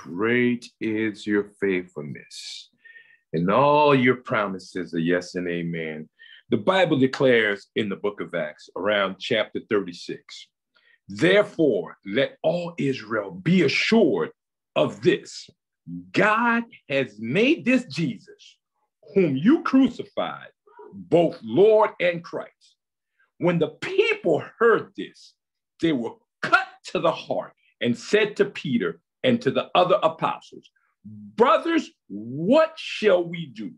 Great is your faithfulness, and all your promises are yes and amen. The Bible declares in the book of Acts, around chapter 36, therefore, let all Israel be assured of this. God has made this Jesus, whom you crucified, both Lord and Christ. When the people heard this, they were cut to the heart and said to Peter and to the other apostles, brothers, what shall we do?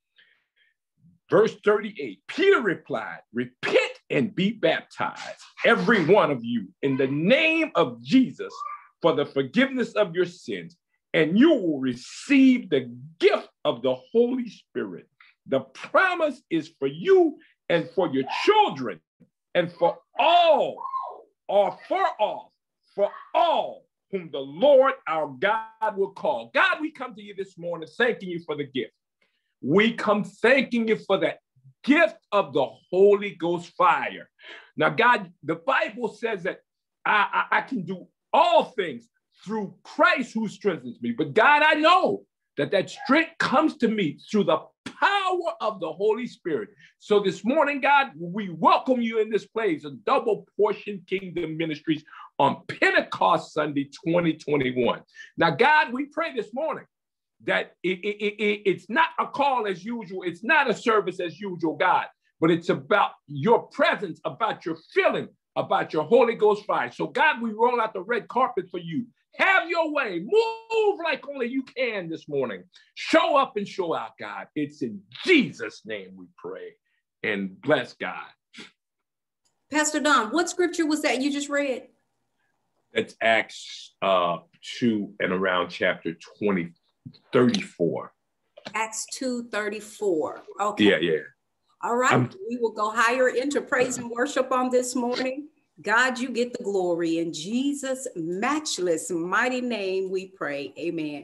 Verse 38, Peter replied, repent and be baptized, every one of you, in the name of Jesus for the forgiveness of your sins, and you will receive the gift of the Holy Spirit. The promise is for you and for your children and for all, or for all whom the Lord our God will call. God, we come to you this morning thanking you for the gift. We come thanking you for the gift of the Holy Ghost fire. Now, God, the Bible says that I can do all things through Christ who strengthens me. But God, I know that strength comes to me through the power of the Holy Spirit. So this morning, God, we welcome you in this place, a double portion Kingdom Ministries on Pentecost Sunday 2021. Now, God, we pray this morning that it's not a call as usual. It's not a service as usual, God, but it's about your presence, about your filling, about your Holy Ghost fire. So God, we roll out the red carpet for you. Have your way. Move like only you can this morning. Show up and show out, God. It's in Jesus' name we pray, and bless God. Pastor Don, what scripture was that you just read? That's Acts 2 and around chapter 34. Acts 2:34. Okay. Yeah. All right. We will go higher into praise and worship on this morning. God, you get the glory. In Jesus' matchless, mighty name we pray. Amen.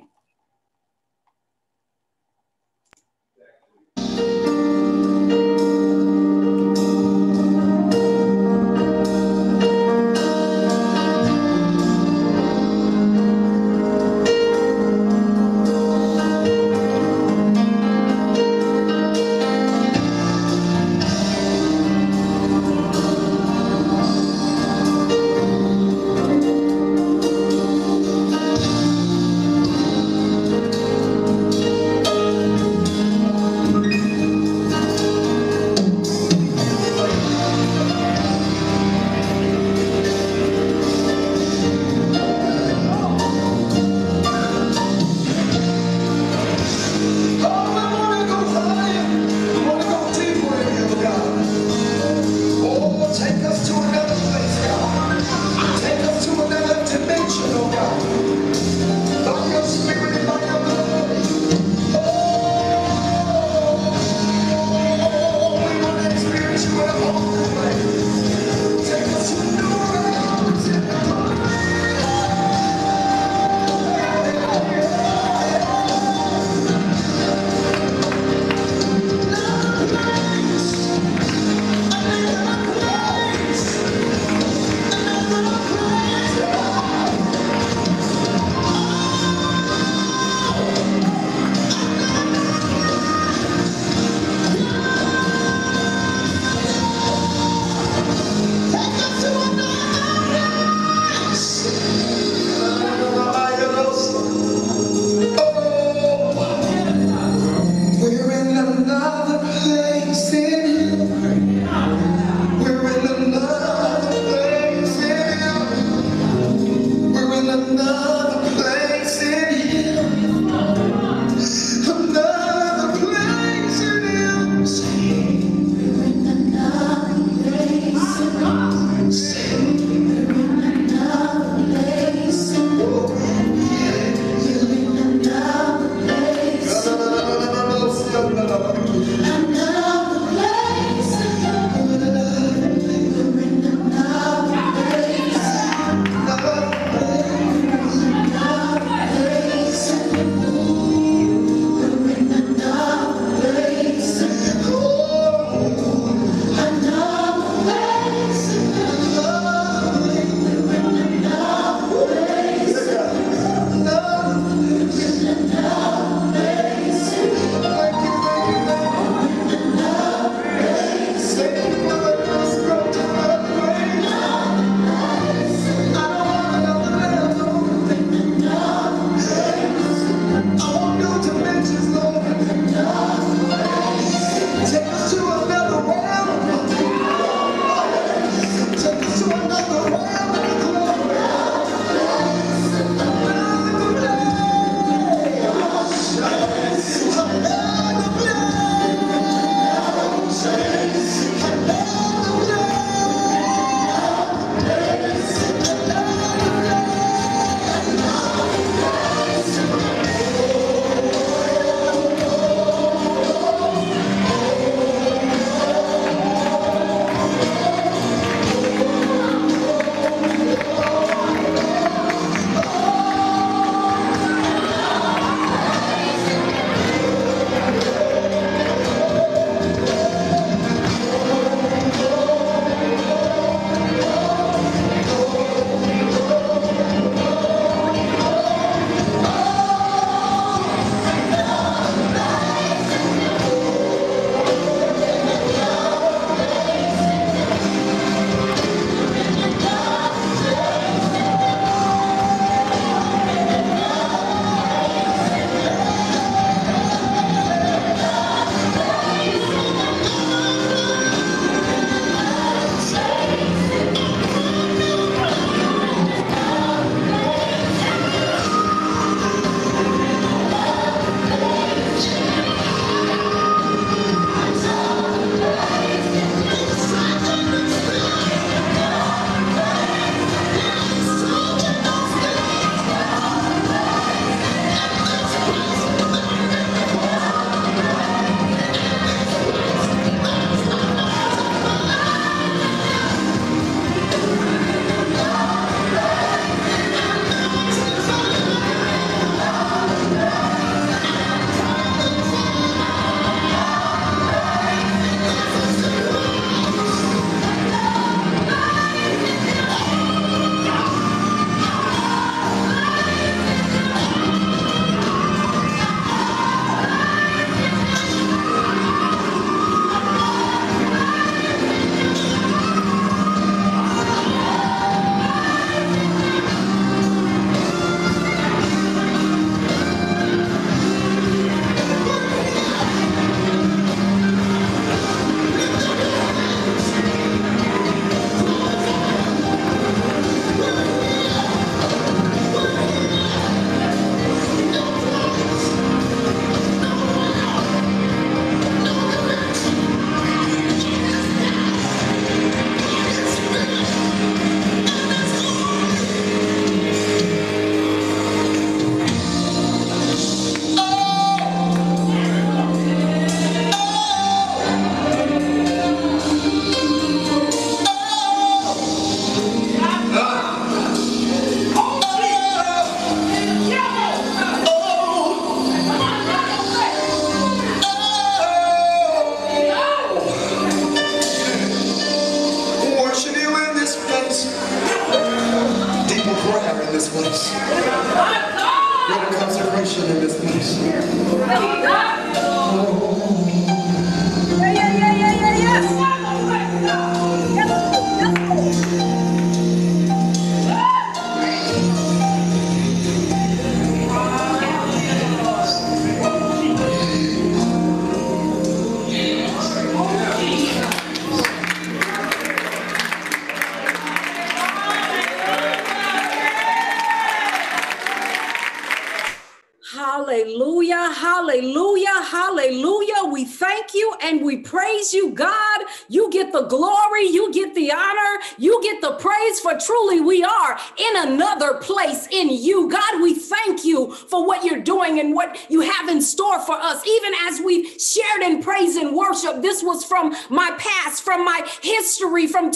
and we praise you, God. You get the glory, you get the honor, you get the praise, for truly we are in another place in you. God, we thank you for what you're doing and what you have in store for us. Even as we shared in praise and worship, this was from my past, from my history, from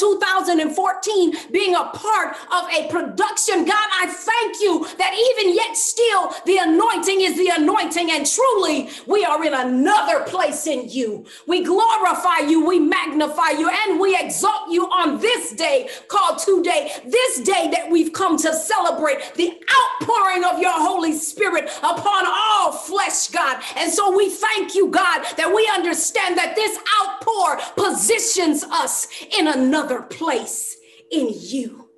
2014, being a part of a production. God, I thank you that even yet still the anointing is the anointing, and truly we are in another place in you. We glorify you, we magnify you, and we exalt you on this day called today, this day that we've come to celebrate the outpouring of your Holy Spirit upon all flesh, God. And so we thank you, God, that we understand that this outpour positions us in another place in you.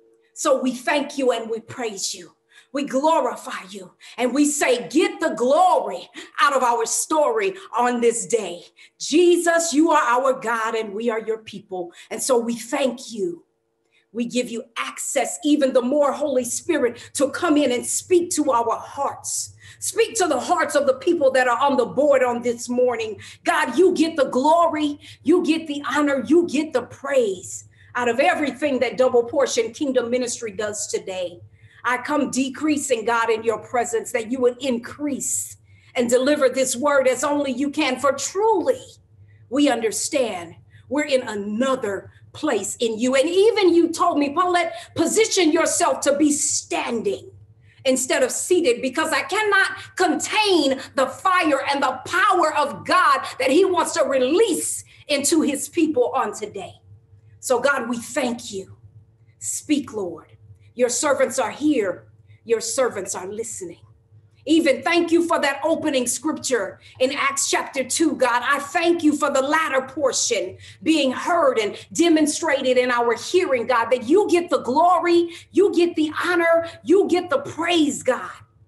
So we thank you and we praise you. We glorify you and we say, get the glory out of our story on this day. Jesus, you are our God and we are your people. And so we thank you. We give you access, even the more, Holy Spirit, to come in and speak to our hearts. Speak to the hearts of the people that are on the board on this morning. God, you get the glory, you get the honor, you get the praise out of everything that Double Portion Kingdom Ministry does today. I come decreasing, God, in your presence, that you would increase and deliver this word as only you can. For truly, we understand we're in another place in you. And even you told me, Paulette, position yourself to be standing instead of seated, because I cannot contain the fire and the power of God that he wants to release into his people on today. So God, we thank you. Speak, Lord. Your servants are here. Your servants are listening. Even thank you for that opening scripture in Acts chapter 2, God. I thank you for the latter portion being heard and demonstrated in our hearing, God, that you get the glory, you get the honor, you get the praise, God,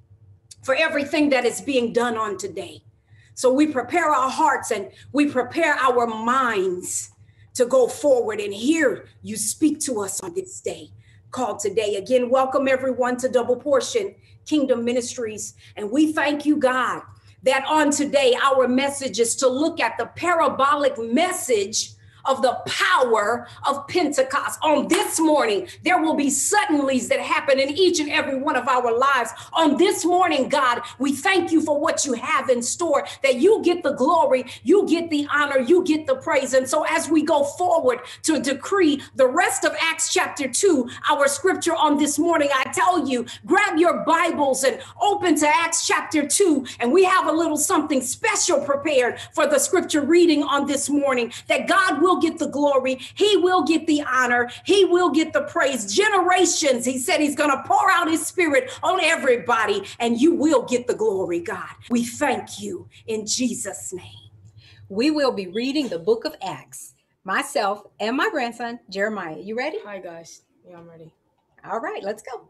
for everything that is being done on today. So we prepare our hearts and we prepare our minds to go forward and hear you speak to us on this day called today. Again, welcome everyone to Double Portion Kingdom Ministries. And we thank you, God, that on today, our message is to look at the parabolic message of the power of Pentecost. On this morning, there will be suddenlies that happen in each and every one of our lives. On this morning, God, we thank you for what you have in store, that you get the glory, you get the honor, you get the praise. And so as we go forward to decree the rest of Acts chapter 2, our scripture on this morning, I tell you, grab your Bibles and open to Acts chapter 2. And we have a little something special prepared for the scripture reading on this morning, that God will get the glory. He will get the honor. He will get the praise. Generations, he said he's going to pour out his spirit on everybody, and you will get the glory, God. We thank you in Jesus' name. We will be reading the book of Acts, myself and my grandson, Jeremiah. You ready? Hi, guys. Yeah, I'm ready. All right, let's go.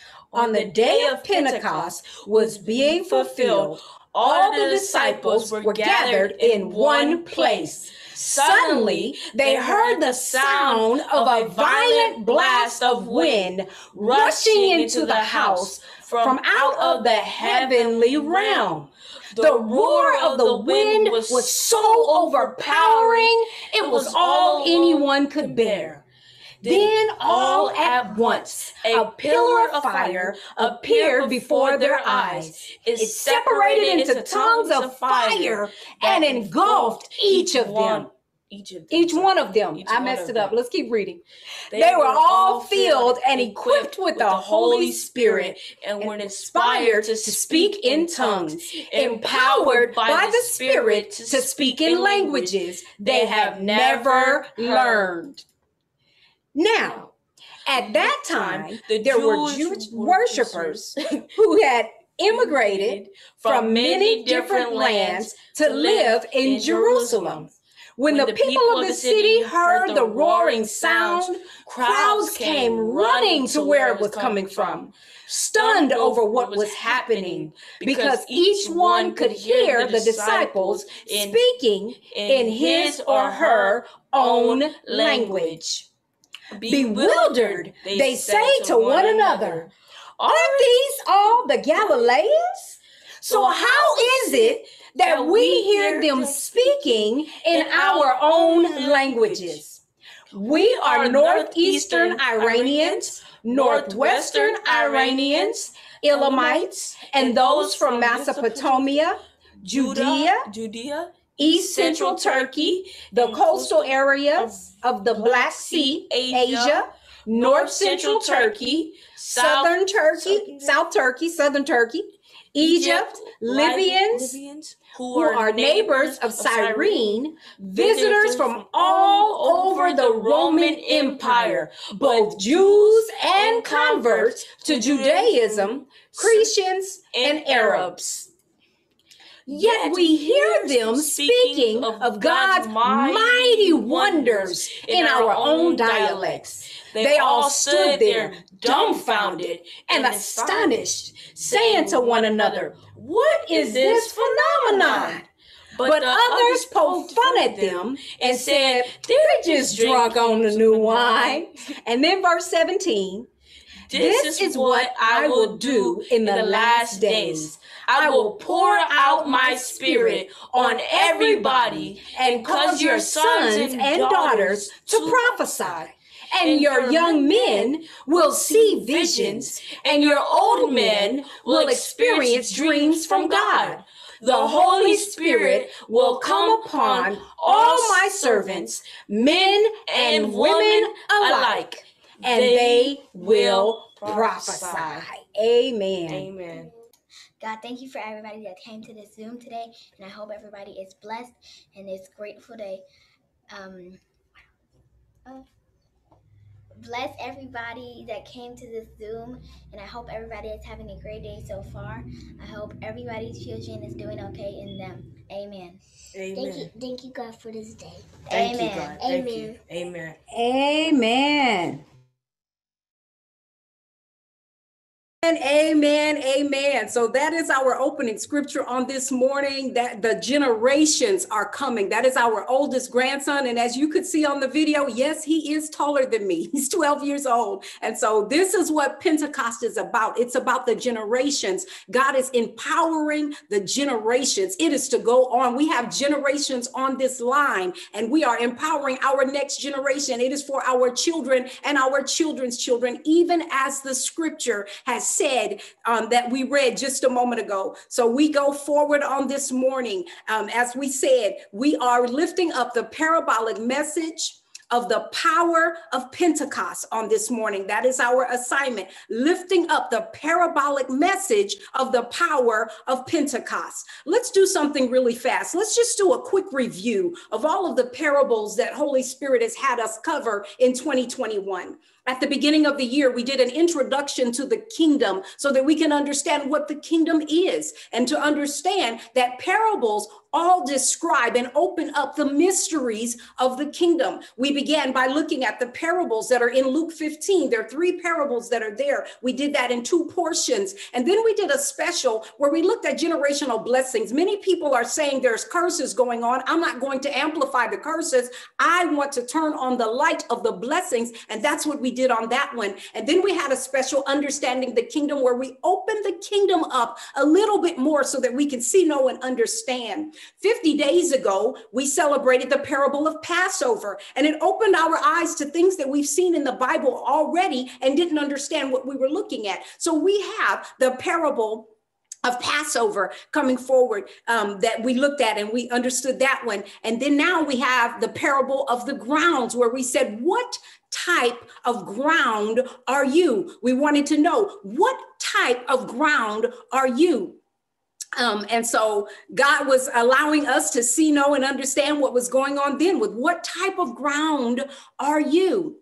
On the day of Pentecost was being fulfilled, all the disciples were gathered in one place. Suddenly, they heard the sound of a violent blast of wind rushing into the house from out of the heavenly realm. The roar of the wind was so overpowering, it was all anyone could bear. Then all at once, a pillar of fire appeared before their eyes. It separated into tongues of fire and engulfed each of them. Each one of them. I messed it up. Let's keep reading. They were all filled and equipped with the Holy Spirit and were inspired to speak in tongues, empowered by the Spirit to speak in languages they have never learned. Now, at that time, there were Jewish worshipers who had immigrated from many different lands to live in Jerusalem. When the people of the city heard the roaring sound, crowds came running to where it was coming from, stunned over what was happening, because each one could hear the disciples speaking in his or her own language. Bewildered, they say to one another, "Aren't these all the Galileans? So how is it that we hear them speaking in our own languages? We are Northeastern Iranians, Northwestern Iranians, Elamites, and those from Mesopotamia, Judea, East Central Turkey, the coastal areas of the Black Sea, Asia, North Central Turkey, South Turkey, Egypt, Libyans, who are neighbors of Cyrene, visitors from all over the Roman Empire, both Jews and converts to Judaism, Christians and Arabs. Yet we hear them speaking of God's mighty wonders in our own dialects. They all stood there dumbfounded and astonished, saying to one another, "What is this phenomenon?" But others poked fun at them and said, "They're just drunk on the new wine." And then verse 17, "This is what I will do in the last days. I will pour out my spirit on everybody and cause your sons and daughters to prophesy. And your young men will see visions, and your old men will experience dreams from God. The Holy Spirit will come upon all my servants, men and women alike, and they will prophesy." Amen. Amen. God, thank you for everybody that came to this Zoom today, and I hope everybody is blessed and is grateful day. Bless everybody that came to this Zoom, and I hope everybody is having a great day so far. I hope everybody's children is doing okay in them. Amen. Amen. Thank you, God, for this day. Thank Amen. you, God. Amen. Thank you. Amen. Amen. Amen, amen. So that is our opening scripture on this morning, that the generations are coming. That is our oldest grandson. And as you could see on the video, yes, he is taller than me. He's 12 years old. And so this is what Pentecost is about. It's about the generations. God is empowering the generations. It is to go on. We have generations on this line, and we are empowering our next generation. It is for our children and our children's children, even as the scripture has said that we read just a moment ago. So we go forward on this morning. As we said, we are lifting up the parabolic message of the power of Pentecost on this morning. That is our assignment, lifting up the parabolic message of the power of Pentecost. Let's do something really fast. Let's just do a quick review of all of the parables that Holy Spirit has had us cover in 2021. At the beginning of the year, we did an introduction to the kingdom so that we can understand what the kingdom is, and to understand that parables all describe and open up the mysteries of the kingdom. We began by looking at the parables that are in Luke 15. There are 3 parables that are there. We did that in 2 portions. And then we did a special where we looked at generational blessings. Many people are saying there's curses going on. I'm not going to amplify the curses. I want to turn on the light of the blessings. And that's what we did on that one. And then we had a special understanding the kingdom where we opened the kingdom up a little bit more so that we can see, know, and understand. 50 days ago, we celebrated the parable of Passover, and it opened our eyes to things that we've seen in the Bible already and didn't understand what we were looking at. So we have the parable of Passover coming forward that we looked at, and we understood that one. And then now we have the parable of the grounds, where we said, what type of ground are you? We wanted to know, what type of ground are you? And so God was allowing us to see, know, and understand what was going on then with what type of ground are you?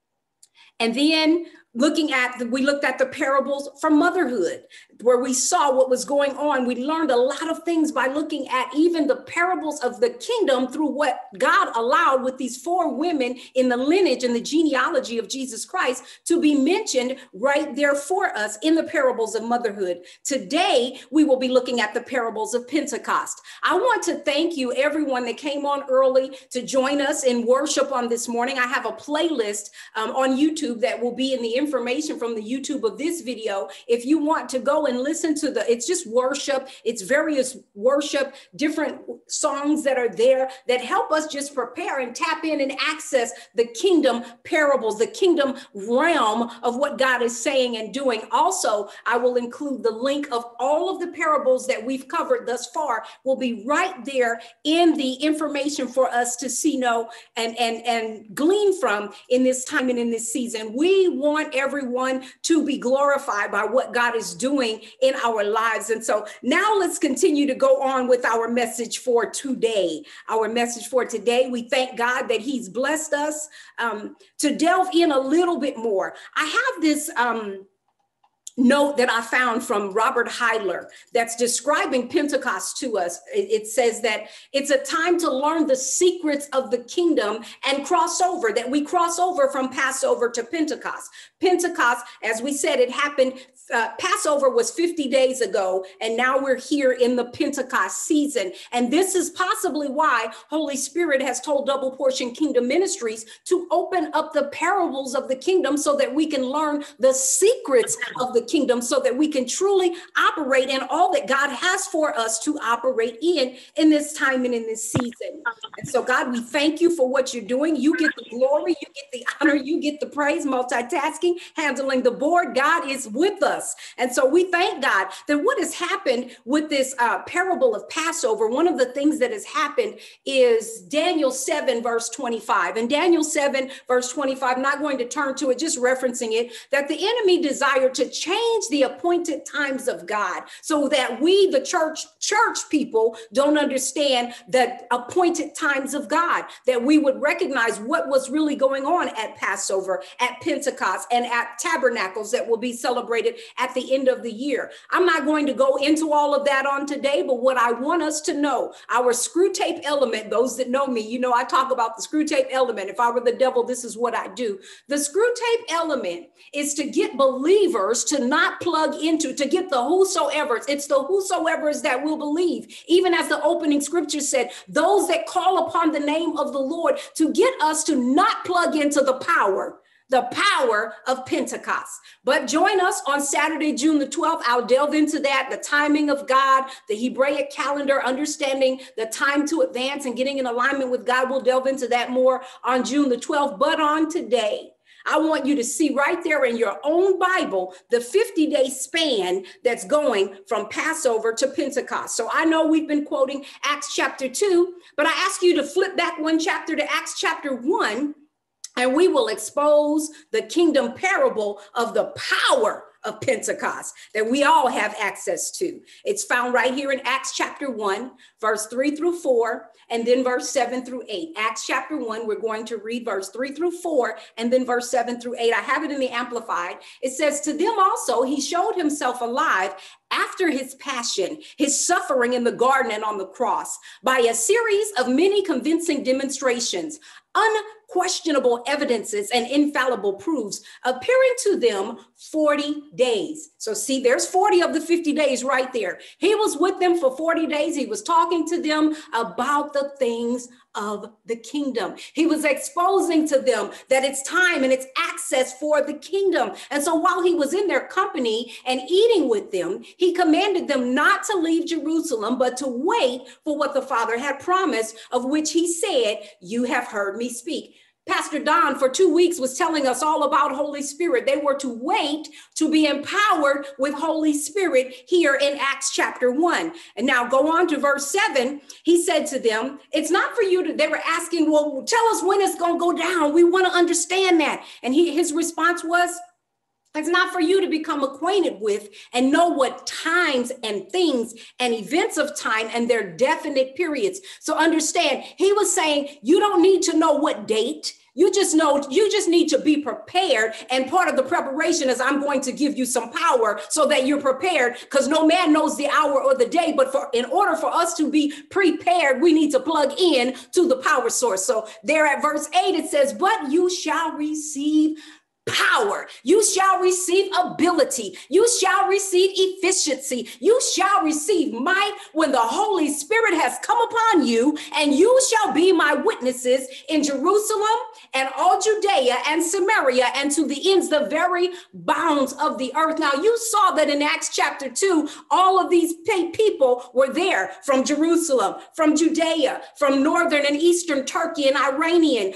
And then we looked at the parables from motherhood, where we saw what was going on. We learned a lot of things by looking at even the parables of the kingdom through what God allowed with these 4 women in the lineage and the genealogy of Jesus Christ to be mentioned right there for us in the parables of motherhood. Today, we will be looking at the parables of Pentecost. I want to thank you, everyone that came on early to join us in worship on this morning. I have a playlist on YouTube that will be in the information from the YouTube of this video. If you want to go and listen to it's just worship, it's various worship, different songs that are there that help us just prepare and tap in and access the kingdom parables, the kingdom realm of what God is saying and doing. Also, I will include the link of all of the parables that we've covered thus far will be right there in the information for us to see, know, and glean from in this time and in this season. We want everyone to be glorified by what God is doing in our lives. And so now let's continue to go on with our message for today. Our message for today, we thank God that he's blessed us to delve in a little bit more. I have this note that I found from Robert Heidler that's describing Pentecost to us. It says that it's a time to learn the secrets of the kingdom and cross over, that we cross over from Passover to Pentecost. Pentecost, as we said, it happened, Passover was 50 days ago, and now we're here in the Pentecost season. And this is possibly why Holy Spirit has told Double Portion Kingdom Ministries to open up the parables of the kingdom so that we can learn the secrets of the kingdom, so that we can truly operate in all that God has for us to operate in this time and in this season. And so, God, we thank you for what you're doing. You get the glory, you get the honor, you get the praise, multitasking, handling the board. God is with us. And so we thank God that what has happened with this parable of Passover, one of the things that has happened is Daniel 7, verse 25. And Daniel 7, verse 25, I'm not going to turn to it, just referencing it, that the enemy desired to change the appointed times of God so that we, the church people, don't understand the appointed times of God, that we would recognize what was really going on at Passover, at Pentecost, and at Tabernacles that will be celebrated at the end of the year. I'm not going to go into all of that on today, but what I want us to know, our screw tape element, those that know me, you know, I talk about the screw tape element. If I were the devil, this is what I do. The screw tape element is to get believers to not plug into, to get the whosoever's. It's the whosoever's that will believe. Even as the opening scripture said, those that call upon the name of the Lord, to get us to not plug into the power of Pentecost. But join us on Saturday, June the 12th. I'll delve into that, the timing of God, the Hebraic calendar, understanding the time to advance and getting in alignment with God. We'll delve into that more on June the 12th. But on today, I want you to see right there in your own Bible, the 50-day span that's going from Passover to Pentecost. So I know we've been quoting Acts chapter 2, but I ask you to flip back one chapter to Acts chapter 1, and we will expose the kingdom parable of the power of Pentecost that we all have access to. It's found right here in Acts chapter 1, verse 3 through 4, and then verse 7 through 8. Acts chapter 1, we're going to read verse 3 through 4, and then verse 7 through 8. I have it in the Amplified. It says, to them also he showed himself alive after his passion, his suffering in the garden and on the cross, by a series of many convincing demonstrations, unquestionable evidences and infallible proofs, appearing to them 40 days. So see, there's 40 of the 50 days right there. He was with them for 40 days. He was talking to them about the things of the kingdom. He was exposing to them that it's time and it's access for the kingdom. And so while he was in their company and eating with them, he commanded them not to leave Jerusalem, but to wait for what the Father had promised, of which he said, you have heard me speak. Pastor Don for 2 weeks was telling us all about Holy Spirit. They were to wait to be empowered with Holy Spirit here in Acts chapter 1. And now go on to verse 7. He said to them, it's not for you to, they were asking, well, tell us when it's going to go down. We want to understand that. And his response was, it's not for you to become acquainted with and know what times and things and events of time and their definite periods. So understand, he was saying, you don't need to know what date. You just need to be prepared. And part of the preparation is I'm going to give you some power so that you're prepared, because no man knows the hour or the day. But in order for us to be prepared, we need to plug in to the power source. So there at verse 8, it says, but you shall receive power. You shall receive ability. You shall receive efficiency. You shall receive might when the Holy Spirit has come upon you, and you shall be my witnesses in Jerusalem and all Judea and Samaria and to the ends, the very bounds of the earth. Now, you saw that in Acts chapter 2, all of these people were there from Jerusalem, from Judea, from northern and eastern Turkey and Irania.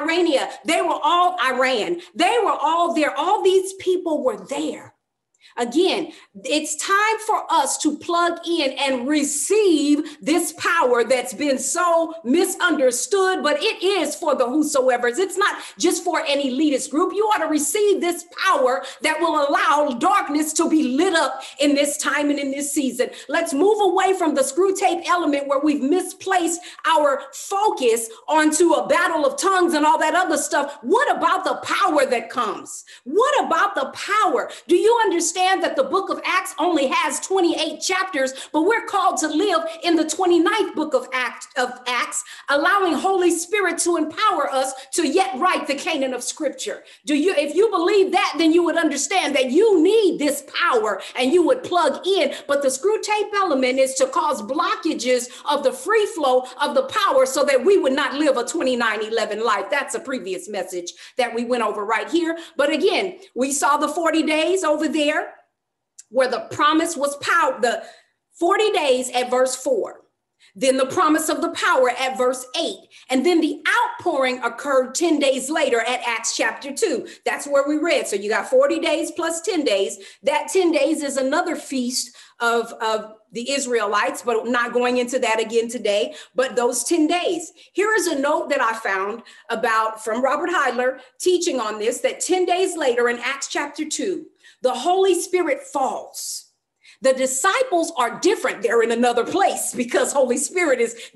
They were all Iran. They were all there. All these people were there. Again, it's time for us to plug in and receive this power that's been so misunderstood, but it is for the whosoever's. It's not just for an elitist group. You ought to receive this power that will allow darkness to be lit up in this time and in this season. Let's move away from the screw tape element where we've misplaced our focus onto a battle of tongues and all that other stuff. What about the power that comes? What about the power? Do you understand that the book of Acts only has 28 chapters, but we're called to live in the 29th book of Acts, allowing Holy Spirit to empower us to yet write the canon of Scripture. If you believe that, then you would understand that you need this power and you would plug in. But the screw tape element is to cause blockages of the free flow of the power so that we would not live a 29-11 life. That's a previous message that we went over right here. But again, we saw the 40 days over there, where the promise was power, the 40 days at verse 4, then the promise of the power at verse 8, and then the outpouring occurred 10 days later at Acts chapter 2. That's where we read. So you got 40 days plus 10 days. That 10 days is another feast of the Israelites, but not going into that again today, but those 10 days. Here is a note that I found from Robert Heidler teaching on this, that 10 days later in Acts chapter 2, the Holy Spirit falls. The disciples are different. They're in another place because Holy Spirit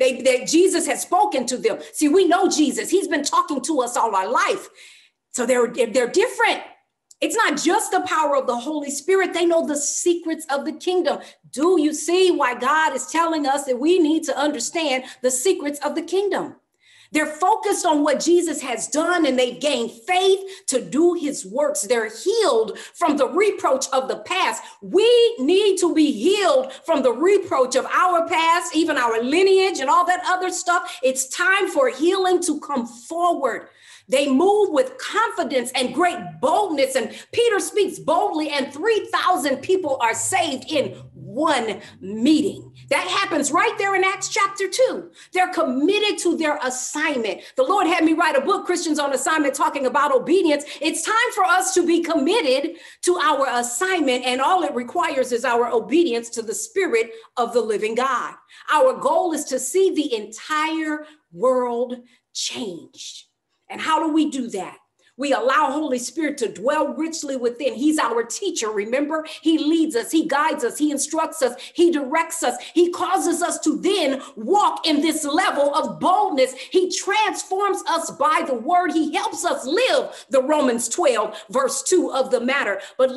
Jesus has spoken to them. See, we know Jesus. He's been talking to us all our life. So they're different. It's not just the power of the Holy Spirit. They know the secrets of the kingdom. Do you see why God is telling us that we need to understand the secrets of the kingdom? They're focused on what Jesus has done, and they've gained faith to do his works. They're healed from the reproach of the past. We need to be healed from the reproach of our past, even our lineage and all that other stuff. It's time for healing to come forward. They move with confidence and great boldness, and Peter speaks boldly, and 3,000 people are saved in one meeting. That happens right there in Acts chapter 2. They're committed to their assignment. The Lord had me write a book, Christians on Assignment, talking about obedience. It's time for us to be committed to our assignment, and all it requires is our obedience to the Spirit of the living God. Our goal is to see the entire world changed. And how do we do that? We allow Holy Spirit to dwell richly within. He's our teacher, remember? He leads us, he guides us, he instructs us, he directs us. He causes us to then walk in this level of boldness. He transforms us by the word. He helps us live the Romans 12, verse 2 of the matter. But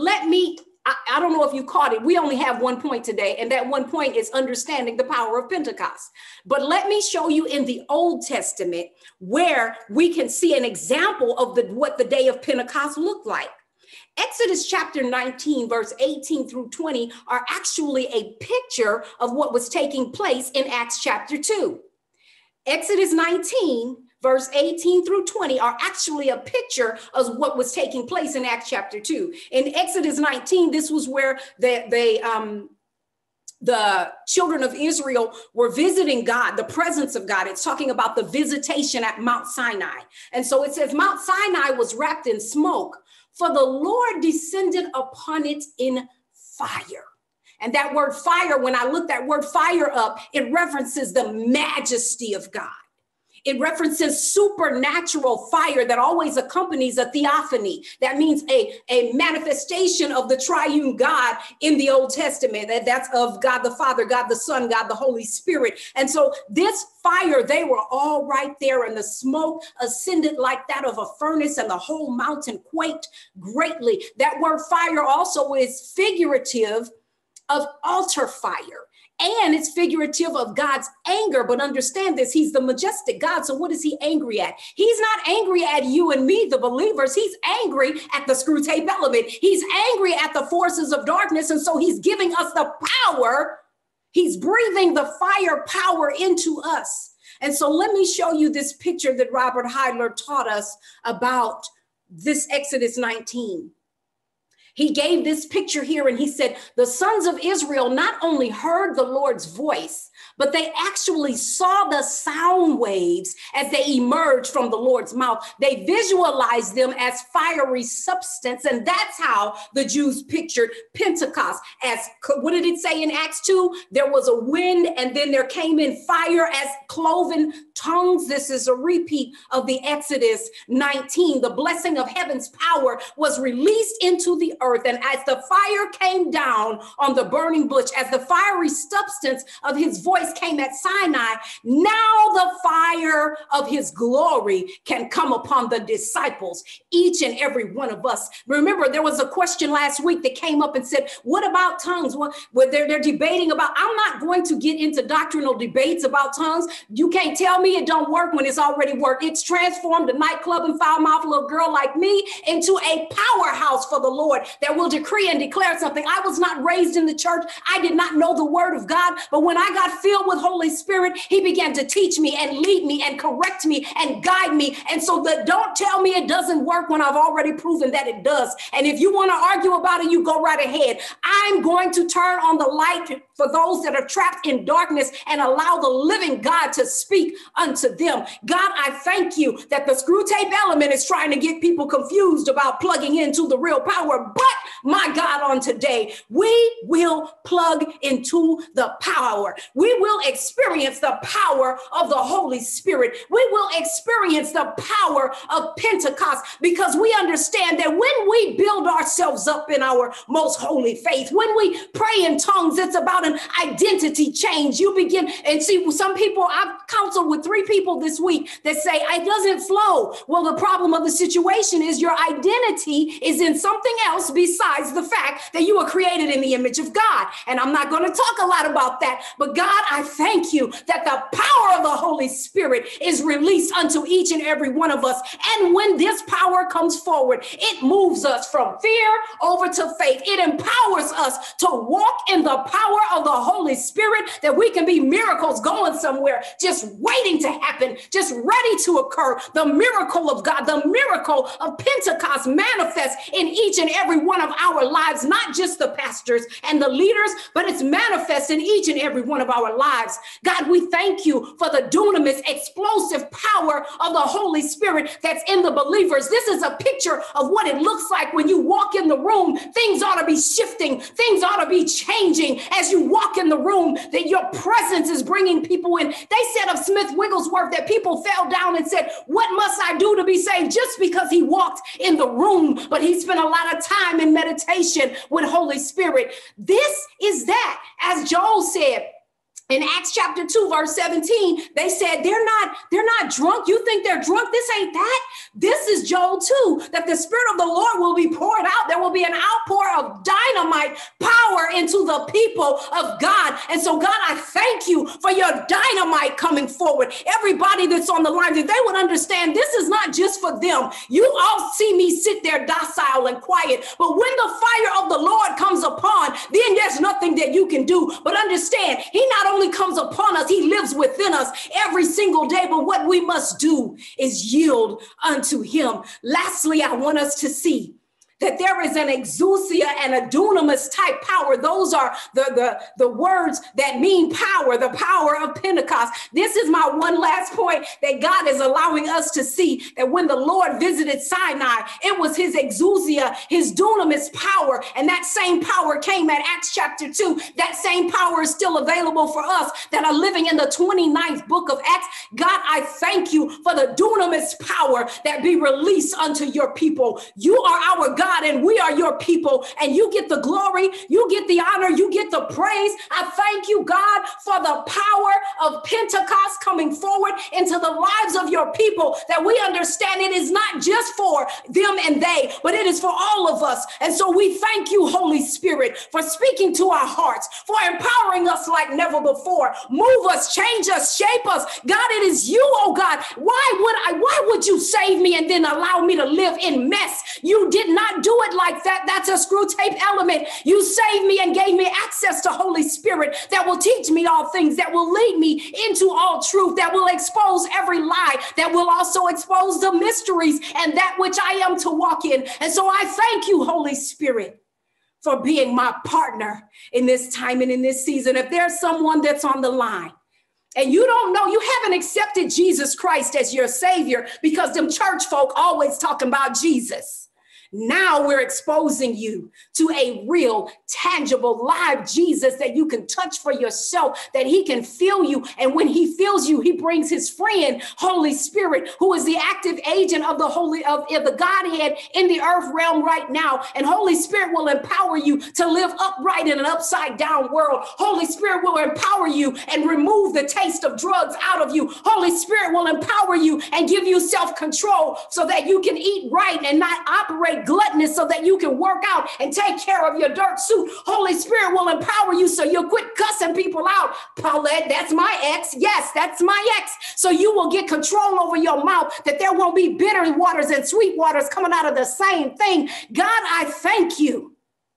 I don't know if you caught it. We only have one point today, and that one point is understanding the power of Pentecost. But let me show you in the Old Testament where we can see an example of what the day of Pentecost looked like. Exodus chapter 19, verse 18 through 20 are actually a picture of what was taking place in Acts chapter 2. Exodus 19, verse 18 through 20 are actually a picture of what was taking place in Acts chapter 2. In Exodus 19, this was where the children of Israel were visiting God, the presence of God. It's talking about the visitation at Mount Sinai. And so it says, Mount Sinai was wrapped in smoke, for the Lord descended upon it in fire. And that word fire, when I looked that word fire up, it references the majesty of God. It references supernatural fire that always accompanies a theophany. That means a manifestation of the triune God in the Old Testament. That's of God the Father, God the Son, God the Holy Spirit. And so this fire, they were all right there, and the smoke ascended like that of a furnace, and the whole mountain quaked greatly. That word fire also is figurative of altar fire. and it's figurative of God's anger. But understand this, he's the majestic God. So what is he angry at? He's not angry at you and me, the believers. He's angry at the Screwtape element. He's angry at the forces of darkness. And so he's giving us the power. He's breathing the fire power into us. And so let me show you this picture that Robert Heidler taught us about this Exodus 19. He gave this picture here and he said, the sons of Israel not only heard the Lord's voice, but they actually saw the sound waves as they emerged from the Lord's mouth. They visualized them as fiery substance. And that's how the Jews pictured Pentecost. As, what did it say in Acts 2? There was a wind and then there came in fire as cloven tongues. This is a repeat of the Exodus 19. The blessing of heaven's power was released into the earth. And as the fire came down on the burning bush, as the fiery substance of his voice came at Sinai, now the fire of his glory can come upon the disciples, each and every one of us. Remember, there was a question last week that came up and said, what about tongues? Well, they're debating about, I'm not going to get into doctrinal debates about tongues. You can't tell me it don't work when it's already worked. It's transformed a nightclub and foul-mouthed little girl like me into a powerhouse for the Lord that will decree and declare something. I was not raised in the church. I did not know the word of God, but when I got filled with Holy Spirit, he began to teach me and lead me and correct me and guide me. And so don't tell me it doesn't work when I've already proven that it does. And if you want to argue about it, you go right ahead. I'm going to turn on the light for those that are trapped in darkness and allow the living God to speak unto them. God, I thank you that the Screwtape element is trying to get people confused about plugging into the real power. But my God, on today, we will plug into the power. We will experience the power of the Holy Spirit. We will experience the power of Pentecost because we understand that when we build ourselves up in our most holy faith, when we pray in tongues, it's about an identity change. You begin and see some people, I've counseled with 3 people this week that say it doesn't flow. Well, the problem of the situation is your identity is in something else besides the fact that you were created in the image of God. And I'm not going to talk a lot about that, but God, I thank you that the power of the Holy Spirit is released unto each and every one of us. And when this power comes forward, it moves us from fear over to faith. It empowers us to walk in the power of the Holy Spirit, that we can be miracles going somewhere, just waiting to happen, just ready to occur. The miracle of God, the miracle of Pentecost manifests in each and every one of our lives, not just the pastors and the leaders, but it's manifest in each and every one of our lives. God, we thank you for the dunamis, explosive power of the Holy Spirit that's in the believers. This is a picture of what it looks like when you walk in the room. Things ought to be shifting. Things ought to be changing as you walk in the room, that your presence is bringing people in. They said of Smith Wigglesworth that people fell down and said, what must I do to be saved? Just because he walked in the room, but he spent a lot of time in meditation with Holy Spirit. This is that, as Joel said, in Acts chapter 2, verse 17, they said, they're not drunk. You think they're drunk? This ain't that. This is Joel 2, that the Spirit of the Lord will be poured out. There will be an outpour of dynamite power into the people of God. And so, God, I thank you for your dynamite coming forward. Everybody that's on the line, that they would understand this is not just for them. You all see me sit there docile and quiet. But when the fire of the Lord comes upon, then there's nothing that you can do. But understand, he not only comes upon us, he lives within us every single day. But what we must do is yield unto him. Lastly, I want us to see that there is an exousia and a dunamis type power. Those are the words that mean power, the power of Pentecost. This is my one last point, that God is allowing us to see that when the Lord visited Sinai, it was his exousia, his dunamis power, and that same power came at Acts chapter 2. That same power is still available for us that are living in the 29th book of Acts. God, I thank you for the dunamis power that be released unto your people. You are our God. God, and we are your people, and you get the glory, you get the honor, you get the praise. I thank you, God, for the power of Pentecost coming forward into the lives of your people, that we understand it is not just for them and they, but it is for all of us. And so we thank you, Holy Spirit, for speaking to our hearts, for empowering us like never before. Move us, change us, shape us. God, it is you, oh God. Why would you save me and then allow me to live in mess? You did not do it like that. That's a screw tape element. You saved me and gave me access to Holy Spirit that will teach me all things, that will lead me into all truth, that will expose every lie, that will also expose the mysteries and that which I am to walk in. And so I thank you, Holy Spirit, for being my partner in this time and in this season. If there's someone that's on the line and you don't know, you haven't accepted Jesus Christ as your Savior because them church folk always talking about Jesus. Now we're exposing you to a real, tangible, live Jesus that you can touch for yourself, that he can feel you. And when he feels you, he brings his friend, Holy Spirit, who is the active agent of the Godhead in the earth realm right now. And Holy Spirit will empower you to live upright in an upside down world. Holy Spirit will empower you and remove the taste of drugs out of you. Holy Spirit will empower you and give you self-control so that you can eat right and not operate gluttonous, so that you can work out and take care of your dirt suit. Holy Spirit will empower you so you'll quit cussing people out. Paulette, that's my ex. Yes, that's my ex. So you will get control over your mouth, that there won't be bitter waters and sweet waters coming out of the same thing. God, I thank you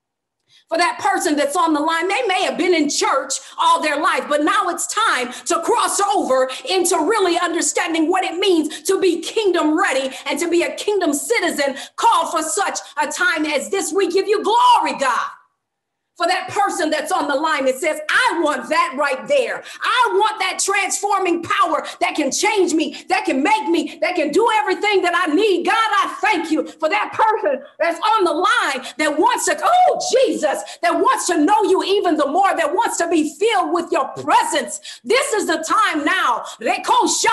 for that person that's on the line. They may have been in church all their life, but now it's time to cross over into really understanding what it means to be kingdom ready and to be a kingdom citizen called for such a time as this. We give you glory, God, for that person that's on the line that says, I want that right there. I want that transforming power that can change me, that can make me, that can do everything that I need. God, I thank you for that person that's on the line that wants to, oh, Jesus, that wants to know you even the more, that wants to be filled with your presence. This is the time now. This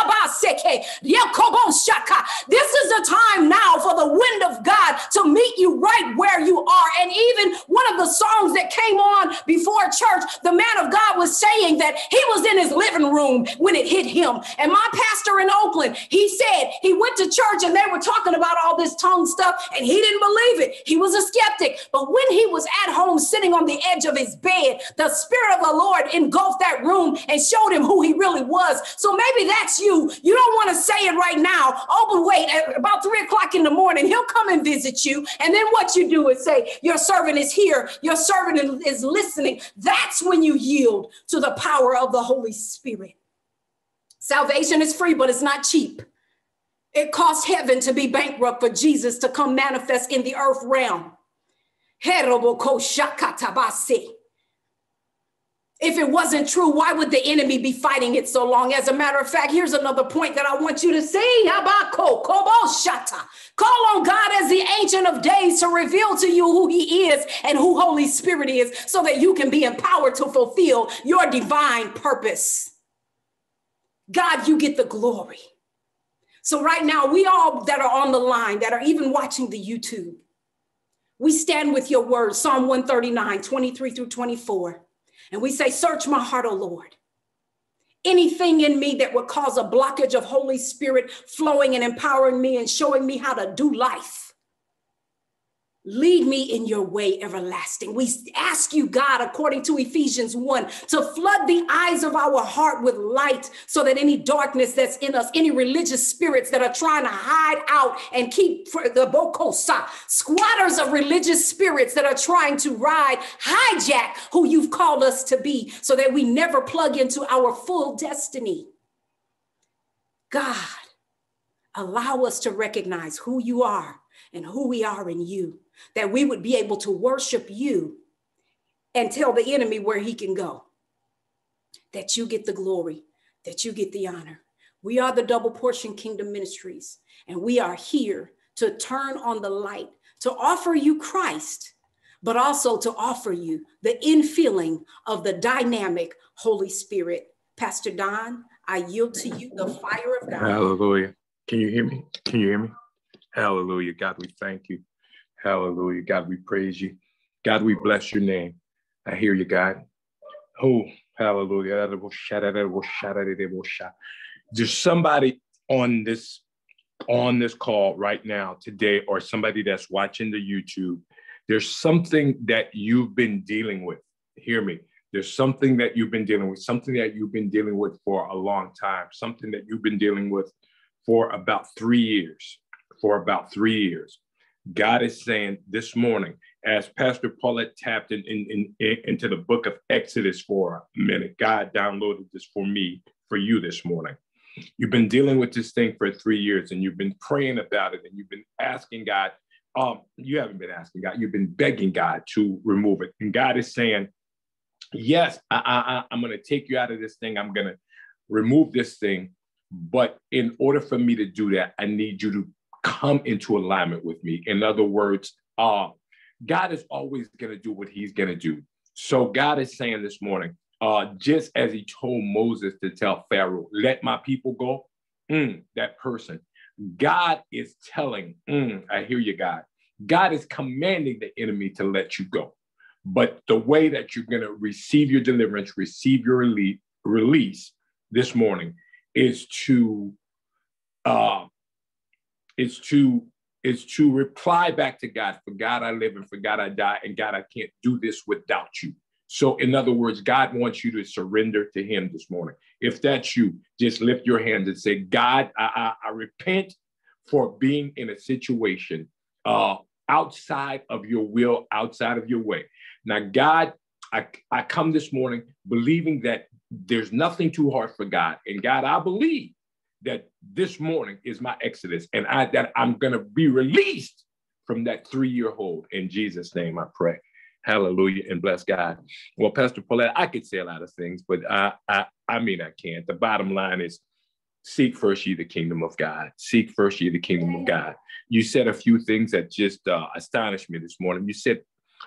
is the time now for the wind of God to meet you right where you are. And even one of the songs that came on before church, the man of God was saying that he was in his living room when it hit him. And my pastor in Oakland, he said he went to church and they were talking about all this tongue stuff and he didn't believe it. He was a skeptic. But when he was at home sitting on the edge of his bed, the Spirit of the Lord engulfed that room and showed him who he really was. So maybe that's you. You don't want to say it right now. Oh, but wait, at about 3 o'clock in the morning, he'll come and visit you. And then what you do is say, your servant is here. Your servant is listening. That's when you yield to the power of the Holy Spirit. Salvation is free, but it's not cheap. It cost heaven to be bankrupt for Jesus to come manifest in the earth realm. If it wasn't true, why would the enemy be fighting it so long? As a matter of fact, here's another point that I want you to see. Call on God as the Ancient of Days to reveal to you who he is and who Holy Spirit is, so that you can be empowered to fulfill your divine purpose. God, you get the glory. So right now, we all that are on the line, that are even watching the YouTube, we stand with your word, Psalm 139, 23 through 24. And we say, search my heart, O Lord. Anything in me that would cause a blockage of Holy Spirit flowing and empowering me and showing me how to do life. Lead me in your way everlasting. We ask you, God, according to Ephesians 1, to flood the eyes of our heart with light, so that any darkness that's in us, any religious spirits that are trying to hide out and keep the bokosa, squatters of religious spirits that are trying to hijack who you've called us to be, so that we never plug into our full destiny. God, allow us to recognize who you are and who we are in you, that we would be able to worship you and tell the enemy where he can go, that you get the glory, that you get the honor. We are the Double Portion Kingdom Ministries, and we are here to turn on the light, to offer you Christ, but also to offer you the infilling of the dynamic Holy Spirit. Pastor Don, I yield to you the fire of God. Hallelujah. Can you hear me? Can you hear me? Hallelujah. God, we thank you. Hallelujah. God, we praise you. God, we bless your name. I hear you, God. Oh, hallelujah. There's somebody on this call right now today, or somebody that's watching the YouTube. There's something that you've been dealing with. Hear me. There's something that you've been dealing with, something that you've been dealing with for a long time, something that you've been dealing with for about 3 years. God is saying this morning, as Pastor Paulette tapped into the book of Exodus for a minute, God downloaded this for you this morning. You've been dealing with this thing for 3 years, and you've been praying about it, and you've been asking God. You haven't been asking God. You've been begging God to remove it. And God is saying, yes, I'm going to take you out of this thing. I'm going to remove this thing. But in order for me to do that, I need you to come into alignment with me. In other words, God is always going to do what he's going to do. So God is saying this morning, just as he told Moses to tell Pharaoh, let my people go, that person, God is telling, I hear you, God. God is commanding the enemy to let you go. But the way that you're going to receive your deliverance, receive your release this morning is to reply back to God. For God I live, and for God I die, and God I can't do this without you. So in other words, God wants you to surrender to him this morning. If that's you, just lift your hands and say, God, I repent for being in a situation outside of your will, outside of your way. Now, God, I come this morning believing that there's nothing too hard for God. And God, I believe that this morning is my exodus, and that I'm going to be released from that 3-year hold. In Jesus' name I pray. Hallelujah, and bless God. Well, Pastor Paulette, I could say a lot of things, but I can't. The bottom line is, seek first ye the kingdom of God. Seek first ye the kingdom of God. You said a few things that just astonished me this morning. You said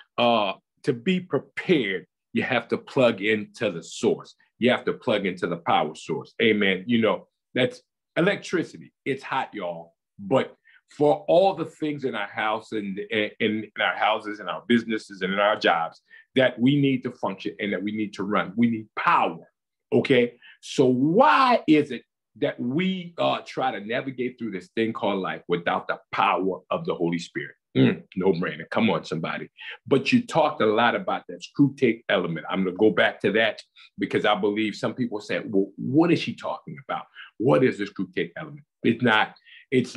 to be prepared, you have to plug into the source. You have to plug into the power source. Amen. You know, that's electricity. It's hot, y'all. But for all the things in our house and in our houses and our businesses and in our jobs that we need to function and that we need to run, we need power. Okay. So why is it that we try to navigate through this thing called life without the power of the Holy Spirit? No brainer. Come on, somebody. But you talked a lot about that screw tape element. I'm going to go back to that because I believe some people say, well, what is she talking about? What is the screw tape element? It's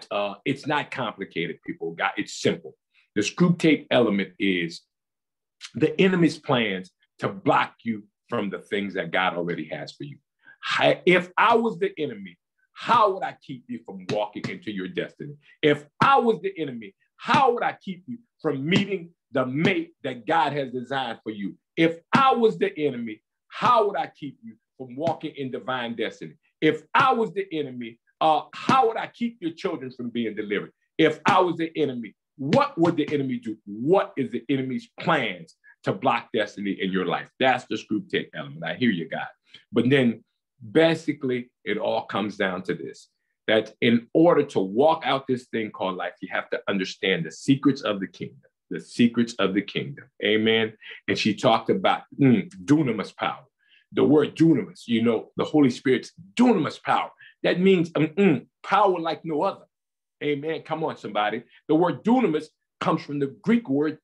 not complicated, people. It's simple. The screw tape element is the enemy's plans to block you from the things that God already has for you. If I was the enemy, how would I keep you from walking into your destiny? If I was the enemy, how would I keep you from meeting the mate that God has designed for you? If I was the enemy, how would I keep you from walking in divine destiny? If I was the enemy, how would I keep your children from being delivered? If I was the enemy, what would the enemy do? What is the enemy's plans to block destiny in your life? That's the screw tape element. I hear you, God. But then basically, it all comes down to this, that in order to walk out this thing called life, you have to understand the secrets of the kingdom, the secrets of the kingdom. Amen. And she talked about dunamis power. The word dunamis, you know, the Holy Spirit's dunamis power. That means power like no other. Amen. Come on, somebody. The word dunamis comes from the Greek word,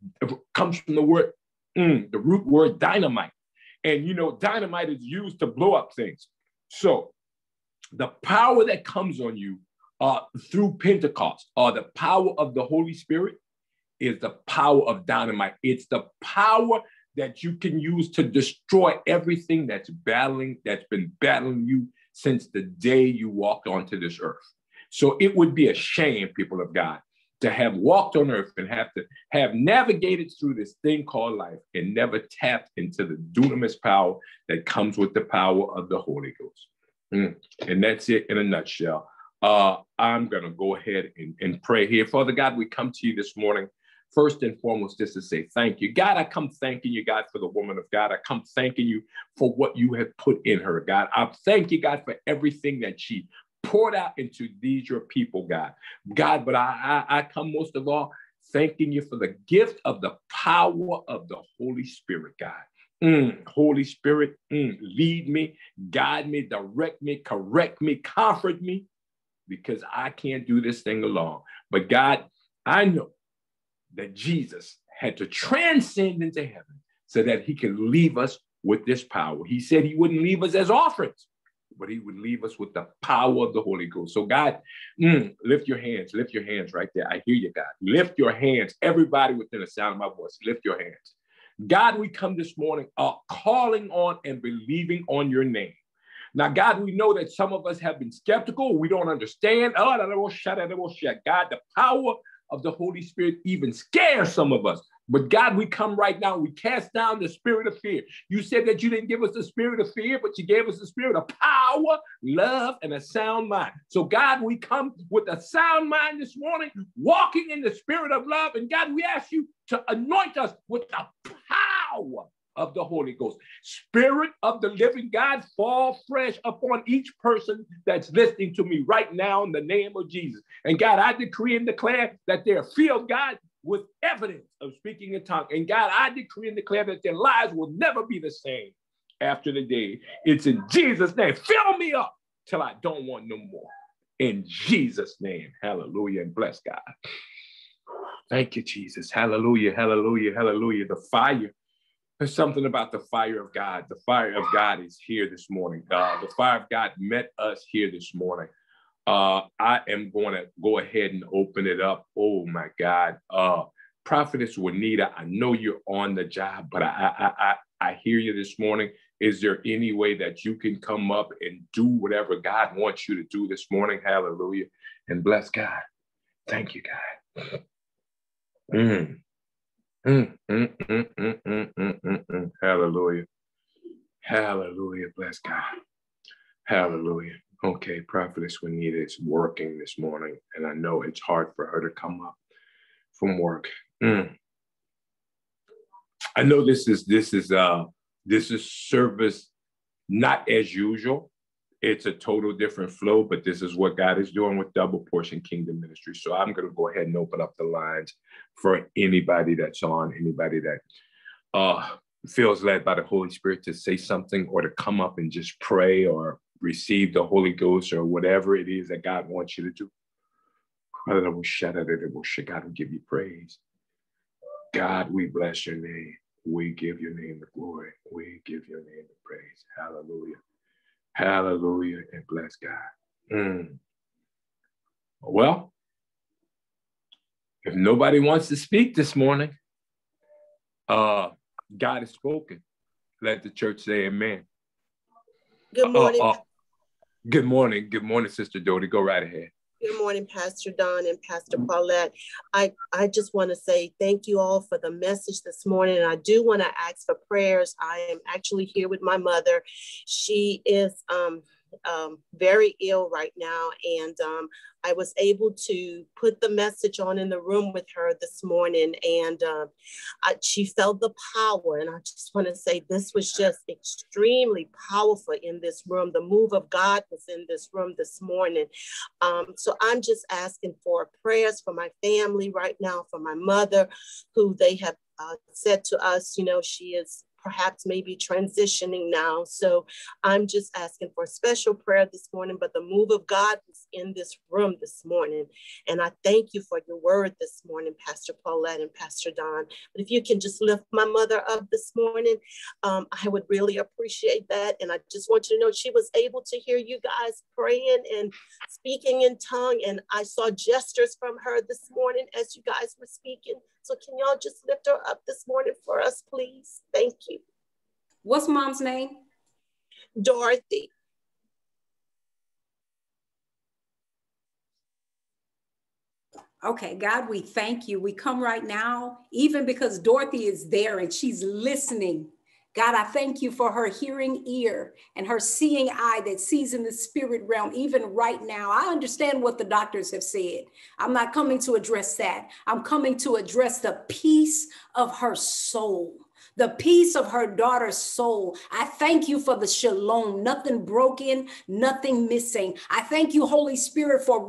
the root word dynamite. And, you know, dynamite is used to blow up things. So the power that comes on you through Pentecost, or the power of the Holy Spirit, is the power of dynamite. It's the power that you can use to destroy everything that's been battling you since the day you walked onto this earth. So it would be a shame, people of God, to have walked on earth and have navigated through this thing called life and never tapped into the dunamis power that comes with the power of the Holy Ghost. And that's it in a nutshell. I'm going to go ahead and pray here. Father God, we come to you this morning, first and foremost, just to say thank you. God, I come thanking you, God, for the woman of God. I come thanking you for what you have put in her, God. I thank you, God, for everything that she poured out into these, your people, God. God, but I come most of all Thanking you for the gift of the power of the Holy Spirit, God. Holy Spirit, lead me, guide me, direct me, correct me, comfort me, because I can't do this thing alone. But God, I know that Jesus had to transcend into heaven so that he could leave us with this power. He said he wouldn't leave us as orphans, but he would leave us with the power of the Holy Ghost. So God, lift your hands right there. I hear you, God. Lift your hands, everybody within the sound of my voice, lift your hands. God, we come this morning calling on and believing on your name. Now, God, we know that some of us have been skeptical. We don't understand. God, the power of the Holy Spirit even scares some of us. But God, we come right now. We cast down the spirit of fear. You said that you didn't give us the spirit of fear, but you gave us the spirit of power, love, and a sound mind. So God, we come with a sound mind this morning, walking in the spirit of love. And God, we ask you to anoint us with the power of the Holy Ghost. Spirit of the living God, fall fresh upon each person that's listening to me right now in the name of Jesus. And God, I decree and declare that they're filled, God, with evidence of speaking in tongues. And God, I decree and declare that their lives will never be the same after the day. It's in Jesus' name. Fill me up till I don't want no more. In Jesus' name, hallelujah, and bless God. Thank you, Jesus. Hallelujah, hallelujah, hallelujah. The fire. There's something about the fire of God. The fire of God is here this morning. The fire of God met us here this morning. I am going to go ahead and open it up. Oh my God. Prophetess Juanita, I know you're on the job, but I hear you this morning. Is there any way that you can come up and do whatever God wants you to do this morning? Hallelujah. And bless God. Thank you, God. Hallelujah. Hallelujah. Bless God. Hallelujah. Okay, Prophetess Juanita is working this morning, and I know it's hard for her to come up from work. I know this is service not as usual. It's a total different flow, but this is what God is doing with Double Portion Kingdom Ministry. So I'm going to go ahead and open up the lines for anybody that's on, anybody that feels led by the Holy Spirit to say something or to come up and just pray or receive the Holy Ghost or whatever it is that God wants you to do. God, we give you praise. God, we bless your name. We give your name the glory. We give your name the praise. Hallelujah. Hallelujah, and bless God. Well, if nobody wants to speak this morning, God has spoken. Let the church say amen. Good morning. Good morning. Good morning, Sister Dodie. Go right ahead. Good morning, Pastor Don and Pastor Paulette. I just want to say thank you all for the message this morning. And I do want to ask for prayers. I am actually here with my mother. She is very ill right now. And I was able to put the message on in the room with her this morning. And she felt the power. And I just want to say this was just extremely powerful in this room. The move of God was in this room this morning. So I'm just asking for prayers for my family right now, for my mother, who they have said to us, you know, she is perhaps maybe transitioning now. So I'm just asking for a special prayer this morning, but the move of God is in this room this morning. And I thank you for your word this morning, Pastor Paulette and Pastor Don. But if you can just lift my mother up this morning, I would really appreciate that. And I just want you to know she was able to hear you guys praying and speaking in tongue. And I saw gestures from her this morning as you guys were speaking. So can y'all just lift her up this morning for us, please? Thank you. What's mom's name? Dorothy. Okay, God, we thank you. We come right now, even because Dorothy is there and she's listening. God, I thank you for her hearing ear and her seeing eye that sees in the spirit realm, even right now. I understand what the doctors have said. I'm not coming to address that. I'm coming to address the peace of her soul. the peace of her daughter's soul. I thank you for the shalom, nothing broken, nothing missing. I thank you, Holy Spirit, for